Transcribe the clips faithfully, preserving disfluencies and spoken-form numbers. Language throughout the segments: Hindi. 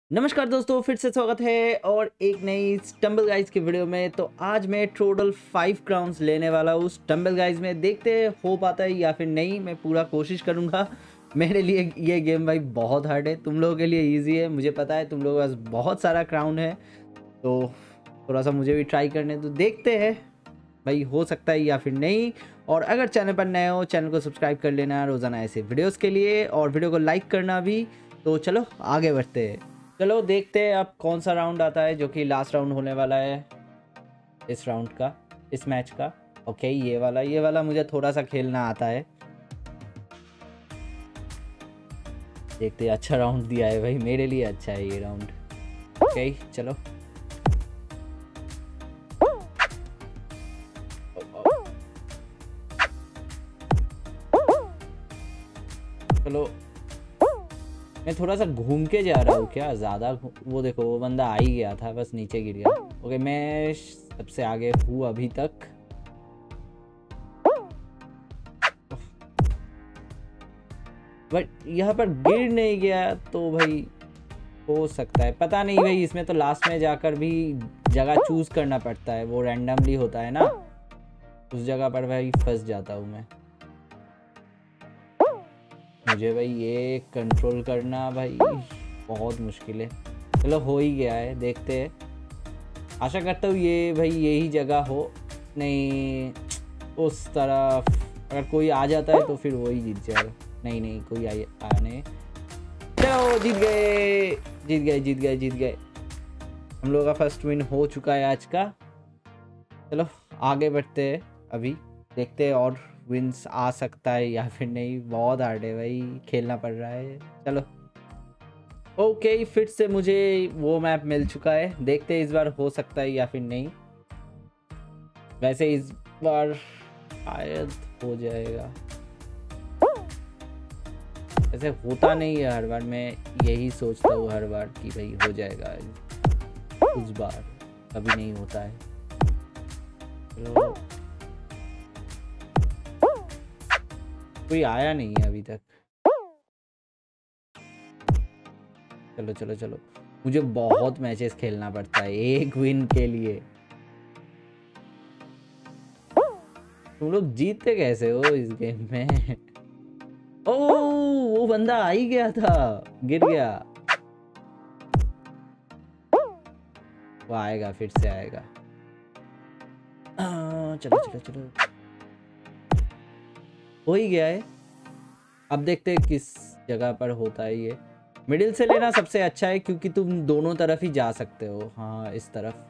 नमस्कार दोस्तों, फिर से स्वागत है और एक नई स्टम्बल गाइज की वीडियो में। तो आज मैं टोटल फाइव क्राउन्स लेने वाला हूँ स्टम्बल गाइज में। देखते हैं हो पाता है या फिर नहीं, मैं पूरा कोशिश करूँगा। मेरे लिए ये गेम भाई बहुत हार्ड है, तुम लोगों के लिए इजी है, मुझे पता है। तुम लोगों के पास बहुत सारा क्राउन है, तो थोड़ा सा मुझे भी ट्राई करने तो देखते हैं भाई हो सकता है या फिर नहीं। और अगर चैनल पर नए हो, चैनल को सब्सक्राइब कर लेना रोज़ाना ऐसे वीडियोज़ के लिए, और वीडियो को लाइक करना भी। तो चलो आगे बढ़ते हैं। चलो देखते हैं अब कौन सा राउंड आता है, जो कि लास्ट राउंड होने वाला है इस राउंड का, इस मैच का। ओके, ये वाला ये वाला मुझे थोड़ा सा खेलना आता है। देखते हैं, अच्छा राउंड दिया है भाई, मेरे लिए अच्छा है ये राउंड। ओके चलो। चलो मैं थोड़ा सा घूम के जा रहा हूँ क्या, ज़्यादा वो देखो वो बंदा आ ही गया था, बस नीचे गिर गया। ओके, मैं सबसे आगे हूँ अभी तक। बट यहाँ पर गिर नहीं गया तो भाई हो सकता है, पता नहीं भाई। इसमें तो लास्ट में जाकर भी जगह चूज करना पड़ता है, वो रैंडमली होता है ना, उस जगह पर भाई फंस जाता हूँ मैं। मुझे भाई ये कंट्रोल करना भाई बहुत मुश्किल है। चलो हो ही गया है, देखते हैं। आशा करता हूँ ये भाई यही जगह हो। नहीं, उस तरफ अगर कोई आ जाता है तो फिर वही जीत जाएगा। नहीं नहीं, कोई आए आने। चलो जीत गए जीत गए जीत गए जीत गए। हम लोगों का फर्स्ट विन हो चुका है आज का। चलो आगे बढ़ते हैं, अभी देखते हैं और विंस आ सकता है या फिर नहीं। बहुत हार्ड है भाई, खेलना पड़ रहा है। चलो ओके, फिर से मुझे वो मैप मिल चुका है, देखते हैं इस बार हो सकता है या फिर नहीं। वैसे इस बार शायद हो जाएगा, ऐसे होता नहीं है हर बार। मैं यही सोचता हूँ हर बार कि भाई हो जाएगा, उस बार कभी नहीं होता है। चलो, कोई आया नहीं है अभी तक। चलो चलो चलो, मुझे बहुत मैचेस खेलना पड़ता है एक विन के लिए। तुम लोग जीतते कैसे हो इस गेम में? ओ, वो बंदा आ ही गया था, गिर गया। वो आएगा, फिर से आएगा। आ, चलो चलो चलो, हो ही गया है। अब देखते हैं किस जगह पर होता है ये। मिडिल से लेना सबसे अच्छा है, क्योंकि तुम दोनों तरफ ही जा सकते हो। हाँ, इस तरफ।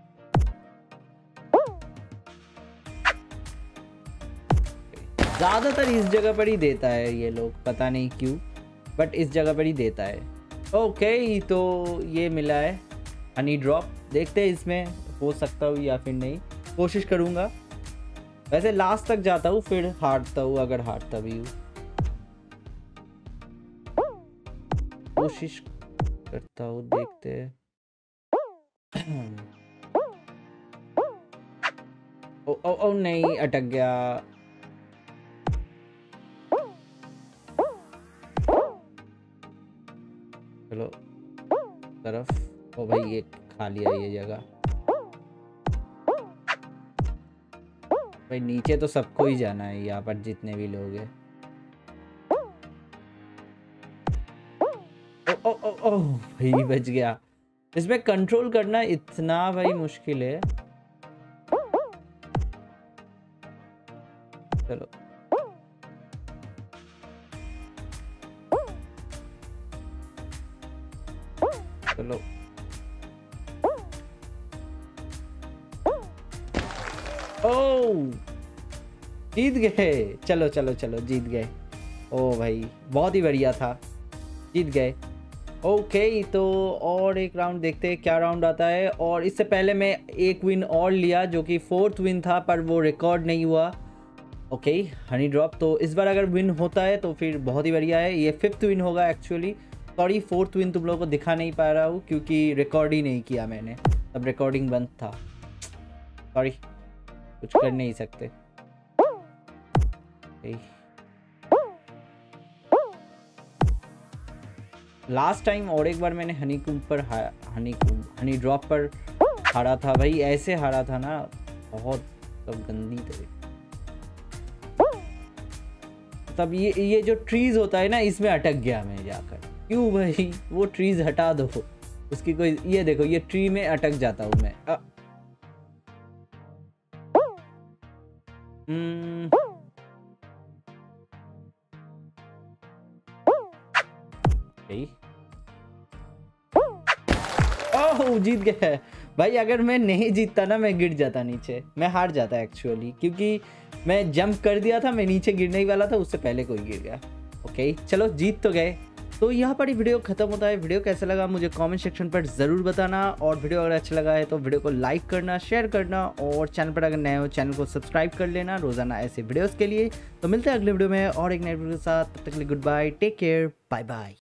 ज्यादातर इस जगह पर ही देता है ये लोग, पता नहीं क्यों, बट इस जगह पर ही देता है। ओके, तो ये मिला है हनी ड्रॉप। देखते हैं इसमें हो सकता हूँ या फिर नहीं, कोशिश करूँगा। वैसे लास्ट तक जाता हूँ, फिर हारता हूँ अगर हारता भी हूँ। कोशिश करता हूँ, देखते हैं। ओ, ओ, ओ नहीं, अटक गया। चलो तरफ। ओ भाई, ये खा लिया ये जगह। भाई नीचे तो सबको ही जाना है, यहाँ पर जितने भी लोग हैं। ओ, ओ, ओ, ओ भाई बच गया। इसमें कंट्रोल करना इतना भाई मुश्किल है। चलो चलो, ओ जीत गए। चलो चलो चलो, जीत गए। ओ भाई बहुत ही बढ़िया था, जीत गए। ओके, तो और एक राउंड देखते हैं क्या राउंड आता है। और इससे पहले मैं एक विन और लिया, जो कि फोर्थ विन था, पर वो रिकॉर्ड नहीं हुआ। Okay, honey drop. तो इस बार अगर विन होता है तो फिर बहुत ही बढ़िया है। ये फिफ्थ विन होगा एक्चुअली। सॉरी, फोर्थ विन तुम लोगों को दिखा नहीं पा रहा हूँ, क्योंकि रिकॉर्ड ही नहीं किया मैंने, तब रिकॉर्डिंग बंद था। सॉरी, कुछ कर नहीं सकते। लास्ट टाइम और एक बार मैंने हनी कुम पर हनी कुम हनी ड्रॉप पर हारा था भाई, ऐसे हारा था ना, बहुत सब गंदी तरह। तब ये ये जो ट्रीज होता है ना, इसमें अटक गया मैं जाकर। क्यों भाई, वो ट्रीज हटा दो, उसकी कोई, ये देखो ये ट्री में अटक जाता हूँ मैं। आ, हम्म, ओह जीत गया भाई। अगर मैं नहीं जीतता ना, मैं गिर जाता नीचे, मैं हार जाता एक्चुअली, क्योंकि मैं जंप कर दिया था, मैं नीचे गिरने ही वाला था, उससे पहले कोई गिर गया। ओके चलो, जीत तो गए। तो यहाँ पर ही वीडियो खत्म होता है। वीडियो कैसा लगा मुझे कमेंट सेक्शन पर ज़रूर बताना, और वीडियो अगर अच्छा लगा है तो वीडियो को लाइक करना, शेयर करना, और चैनल पर अगर नए हो चैनल को सब्सक्राइब कर लेना रोज़ाना ऐसे वीडियोस के लिए। तो मिलते हैं अगले वीडियो में और एक नए वीडियो के साथ। तब तक के लिए goodbye, take care, bye bye.